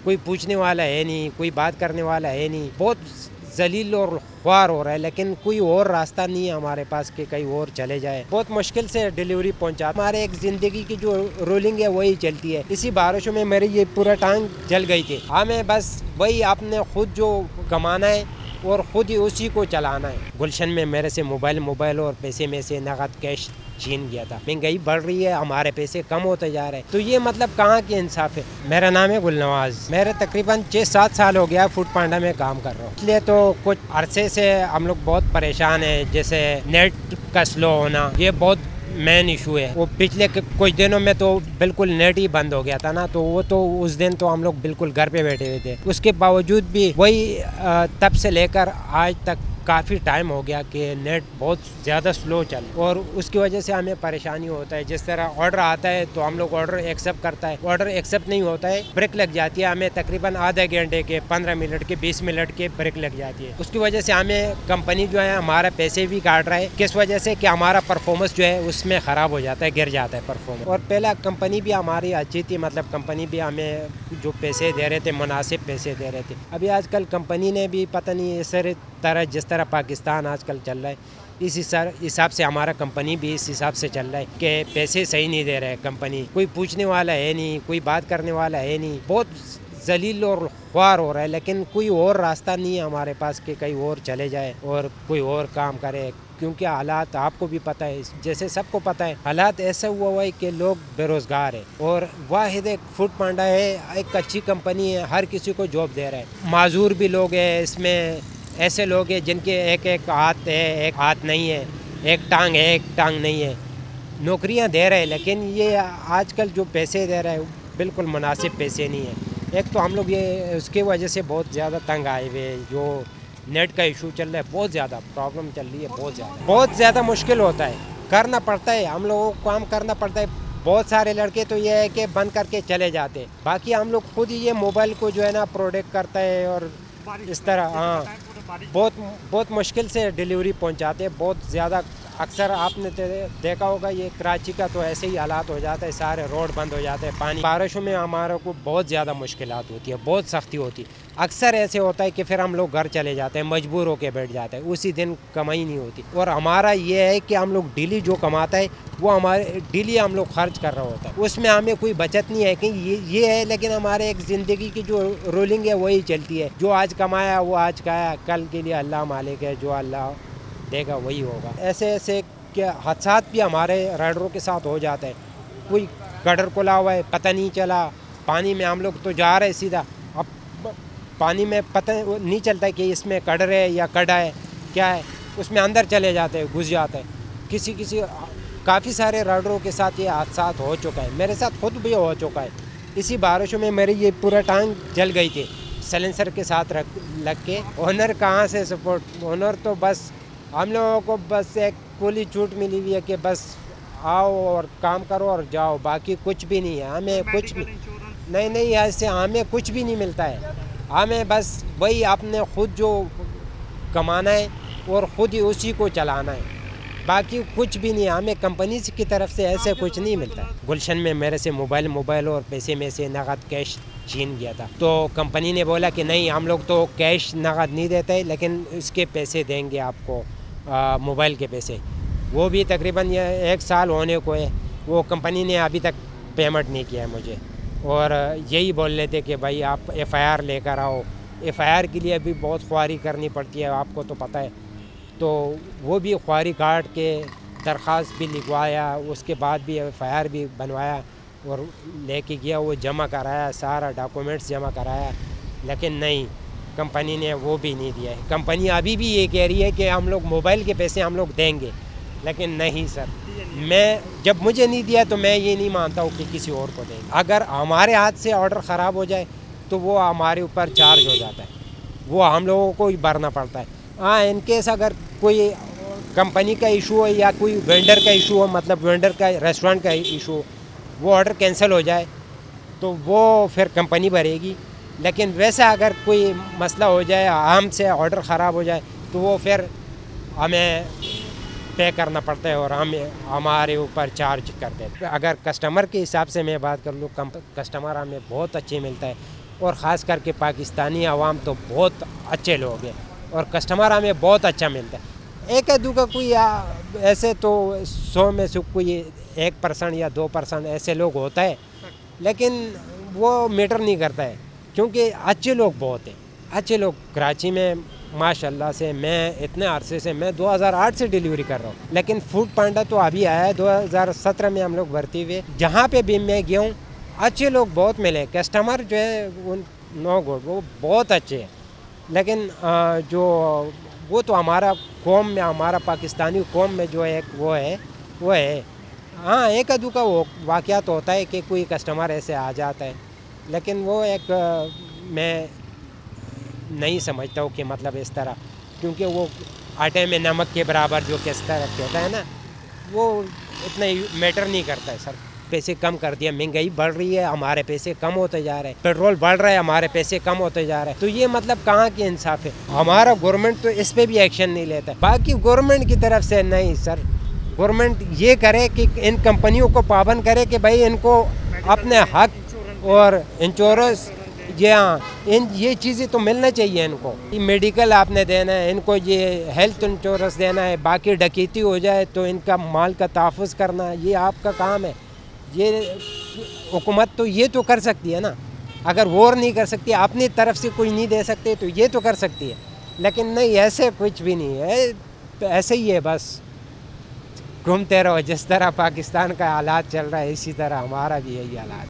کوئی پوچھنے والا ہے نہیں، کوئی بات کرنے والا ہے نہیں، بہت ذلیل اور خوار ہو رہا ہے، لیکن کوئی اور راستہ نہیں ہے ہمارے پاس کہ کہیں اور چلے جائے. بہت مشکل سے ڈیلیوری پہنچا. ہمارے ایک زندگی کی جو رولنگ ہے وہی چلتی ہے. اسی بارشوں میں میری یہ پورا ٹانگ جل گئی تھی. ہمیں بس وہی آپ نے خود جو کمانا ہے اور خود ہی اسی کو چلانا ہے. گلشن میں میرے سے موبائل اور پیسے میں سے نقد کیش چھین گیا تھا. مہنگائی بڑھ رہی ہے، ہمارے پیسے کم ہوتے جا رہے ہیں، تو یہ مطلب کہاں کی انصاف ہے. میرا نام ہے گل نواز. میرے تقریباً 6-7 سال ہو گیا فوڈ پانڈا میں کام کر رہا ہوں. اس لیے تو کچھ عرصے سے ہم لوگ بہت پریشان ہیں. جیسے نیٹ کا سلو ہونا، یہ بہت مین ایشو ہے. وہ پچھلے کچھ دنوں میں تو بالکل نیٹ ہی بند ہو گیا تھا نا، تو وہ تو اس دن تو ہم لوگ بالکل گھر پہ بیٹھے ہوئے تھے. اس کے باوجود بھی وہی تب سے لے کر آج تک کافی ٹائم ہو گیا کہ نیٹ بہت زیادہ سلو چل، اور اس کی وجہ سے ہمیں پریشانی ہوتا ہے. جس طرح آرڈر آتا ہے تو ہم لوگ آرڈر ایکسیپٹ کرتا ہے، آرڈر ایکسیپٹ نہیں ہوتا ہے، بریک لگ جاتی ہے. ہمیں تقریباً آدھے گھنٹے کے 15 منٹ کے 20 منٹ کے بریک لگ جاتی ہے. اس کی وجہ سے ہمیں کمپنی جو ہے ہمارا پیسے بھی کاٹ رہا ہے. کس وجہ سے کہ ہمارا پرفارمنس جو ہے اس میں خراب ہو جاتا ہے، گر جاتا ہے پرفارمنس. اور پہلا کمپنی بھی ہماری اچھی تھی، مطلب کمپنی بھی ہمیں جو پیسے دے رہے تھے مناسب پیسے دے رہے تھے. ابھی آج کل کمپنی نے بھی پتہ نہیں اس طرح جس طرح پاکستان آج کل چل رہا ہے اس حساب سے ہمارا کمپنی بھی اس حساب سے چل رہا ہے کہ پیسے صحیح نہیں دے رہے. کمپنی کوئی پوچھنے والا ہے نہیں، کوئی بات کرنے والا ہے نہیں، بہت ذلیل اور خوار ہو رہا ہے. لیکن کوئی اور راستہ نہیں ہے ہمارے پاس کہ کہیں اور چلے جائے اور کوئی اور کام کرے. کیونکہ حالات آپ کو بھی پتہ ہے، جیسے سب کو پتہ ہے، حالات ایسا ہوا ہے کہ لوگ بے روزگار ہیں. اور واحد ایک فوڈ پانڈا ہے، ایک اچھی کمپنی ہے، ہر کسی کو جاب دے رہا ہے. معذور بھی لوگ ہیں اس میں، ایسے لوگ ہیں جن کے ایک ہاتھ ہے، ایک ہاتھ نہیں ہے، ایک ٹانگ ہے، ایک ٹانگ نہیں ہے. نوکریاں دے رہے ہیں، لیکن یہ آج کل جو پیسے دے رہے ہیں بالکل مناسب پیسے نہیں ہیں. ایک تو ہم لوگ یہ اس کی وجہ سے بہت زیادہ تنگ آئے ہوئے. جو نیٹ کا ایشو چل رہا ہے، بہت زیادہ پرابلم چل رہی ہے، بہت زیادہ مشکل ہوتا ہے. کرنا پڑتا ہے، ہم لوگوں کو کام کرنا پڑتا ہے. بہت سارے لڑکے تو یہ ہے کہ بند کر کے چلے جاتے. باقی ہم لوگ خود ہی یہ موبائل کو جو ہے نا پروڈکٹ کرتا ہے، اور اس طرح بہت مشکل سے ڈیلیوری پہنچاتے ہیں. بہت زیادہ اکثر آپ نے دیکھا ہوگا یہ کراچی کا تو ایسے ہی حالات ہو جاتا ہے، سارے روڈ بند ہو جاتے ہیں. پانی بارشوں میں ہمارے کو بہت زیادہ مشکلات ہوتی ہے، بہت سختی ہوتی ہے. اکثر ایسے ہوتا ہے کہ پھر ہم لوگ گھر چلے جاتے ہیں، مجبور ہو کے بیٹھ جاتے ہیں، اسی دن کمائی نہیں ہوتی. اور ہمارا یہ ہے کہ ہم لوگ ڈیلی جو کماتا ہے وہ ہمارے ڈیلی ہم لوگ خرچ کر رہا ہوتا ہے. اس میں ہمیں کوئی بچت نہیں ہے کہ یہ ہے. لیکن ہمارے ایک زندگی کی جو رولنگ ہے وہی چلتی ہے. جو آج کمایا وہ آج کھایا، کل کے لیے اللہ مالک ہے، جو اللہ دے گا وہی ہوگا. ایسے کہ حادثات بھی ہمارے رائڈروں کے ساتھ ہو جاتے ہیں. کوئی گٹر کھلا ہوا ہے، پتہ نہیں چلا، پانی میں ہم لوگ تو جا رہے سیدھا، اب پانی میں پتہ نہیں چلتا کہ اس میں کڈر ہے یا کڈا ہے کیا ہے، اس میں اندر چلے جاتے ہیں، گھس جاتے ہیں. کسی کافی سارے رائڈروں کے ساتھ یہ حادثات ہو چکا ہے. میرے ساتھ خود بھی ہو چکا ہے. اسی بارشوں میں میری یہ پورا ٹانگ جل گئی تھی سلنسر کے ساتھ لگ کے. اونر کہاں سے سپورٹ، اونر تو بس ہم لوگوں کو بس ایک کھلی چھوٹ ملی ہوئی ہے کہ بس آؤ اور کام کرو اور جاؤ. باقی کچھ بھی نہیں ہے، ہمیں کچھ بھی نہیں ایسے ہمیں کچھ بھی نہیں ملتا ہے. ہمیں بس وہی آپ نے خود جو کمانا ہے اور خود ہی اسی کو چلانا ہے. باقی کچھ بھی نہیں، ہمیں کمپنی کی طرف سے ایسے کچھ نہیں ملتا ہے. گلشن میں میرے سے موبائل اور پیسے میں سے نقد کیش چھین گیا تھا. تو کمپنی نے بولا کہ نہیں، ہم لوگ تو کیش نقد نہیں دیتے، لیکن اس کے پیسے دیں گے آپ کو، موبائل کے پیسے. وہ بھی تقریباً 1 سال ہونے کو ہے. وہ کمپنی نے ابھی تک پیمنٹ نہیں کیا ہے مجھے. اور یہی بول رہے تھے کہ بھائی آپ FIR لے کر آؤ. FIR کے لیے بھی بہت خواری کرنی پڑتی ہے، آپ کو تو پتہ ہے. تو وہ بھی خواری کاٹ کے درخواست بھی لکھوایا، اس کے بعد بھی FIR بھی بنوایا اور لے کے گیا، وہ جمع کرایا، سارا ڈاکومنٹس جمع کرایا. لیکن نہیں، کمپنی نے وہ بھی نہیں دیا ہے. کمپنی ابھی بھی یہ کہہ رہی ہے کہ ہم لوگ موبائل کے پیسے ہم لوگ دیں گے، لیکن نہیں سر. جب مجھے نہیں دیا تو میں یہ نہیں مانتا ہوں کہ کسی اور کو دیں گے. اگر ہمارے ہاتھ سے آرڈر خراب ہو جائے تو وہ ہمارے اوپر چارج ہو جاتا ہے، وہ ہم لوگوں کو ہی بھرنا پڑتا ہے. ہاں، ان کیس اگر کوئی کمپنی کا ایشو ہو یا کوئی وینڈر کا ایشو ہو، مطلب وینڈر کا ریسٹورینٹ کا ایشو ہو، وہ آرڈر کینسل ہو جائے تو وہ پھر کمپنی بھرے گی. لیکن ویسا اگر کوئی مسئلہ ہو جائے، ہم سے آرڈر خراب ہو جائے تو وہ پھر ہمیں پے کرنا پڑتا ہے اور ہمارے اوپر چارج کر دیتے. اگر کسٹمر کے حساب سے میں بات کر لوں، کسٹمر ہمیں بہت اچھے ملتا ہے. اور خاص کر کے پاکستانی عوام تو بہت اچھے لوگ ہیں اور کسٹمر ہمیں بہت اچھا ملتا ہے. ایک ہے دوکا کوئی ایسے تو 100 میں سے کوئی 1% یا 2% ایسے لوگ ہوتا ہے, لیکن وہ میٹر نہیں کرتا ہے کیونکہ اچھے لوگ بہت ہیں. اچھے لوگ کراچی میں ماشاء اللہ سے, میں اتنے عرصے سے, میں 2008 سے ڈیلیوری کر رہا ہوں, لیکن فوڈ پانڈا تو ابھی آیا ہے 2017 میں ہم لوگ بھرتی ہوئے. جہاں پہ بھی میں گیا ہوں اچھے لوگ بہت ملے, کسٹمر جو ہے نو گڈ, وہ بہت اچھے ہیں. لیکن جو وہ تو ہمارا قوم میں, ہمارا پاکستانی قوم میں جو ایک وہ ہے ہاں, ایک ادو کا وہ واقعات ہوتا ہے کہ کوئی کسٹمر ایسے آ جاتا ہے, لیکن وہ ایک میں نہیں سمجھتا ہوں کہ مطلب اس طرح, کیونکہ وہ آٹے میں نمک کے برابر جو کس طرح کہتا ہے نا, وہ اتنا میٹر نہیں کرتا ہے. سر پیسے کم کر دیا, مہنگائی بڑھ رہی ہے, ہمارے پیسے کم ہوتے جا رہے ہیں, پیٹرول بڑھ رہا ہے, ہمارے پیسے کم ہوتے جا رہے ہیں, تو یہ مطلب کہاں کی انصاف ہے؟ ہمارا گورنمنٹ تو اس پہ بھی ایکشن نہیں لیتا. باقی گورنمنٹ کی طرف سے نہیں سر, گورنمنٹ یہ کرے کہ ان کمپنیوں کو پابند کرے کہ بھائی ان کو اپنے حق اور انشورنس, جی ہاں, یہ چیزیں تو ملنا چاہیے ان کو. میڈیکل آپ نے دینا ہے ان کو, یہ ہیلتھ انشورنس دینا ہے. باقی ڈکیتی ہو جائے تو ان کا مال کا تحفظ کرنا, یہ آپ کا کام ہے. یہ حکومت تو یہ تو کر سکتی ہے نا, اگر وار نہیں کر سکتی, اپنی طرف سے کوئی نہیں دے سکتے, تو یہ تو کر سکتی ہے. لیکن نہیں, ایسے کچھ بھی نہیں ہے, ایسے ہی ہے, بس گھومتے رہو. جس طرح پاکستان کا حالات چل رہا ہے اسی طرح ہمارا بھی یہی حالات.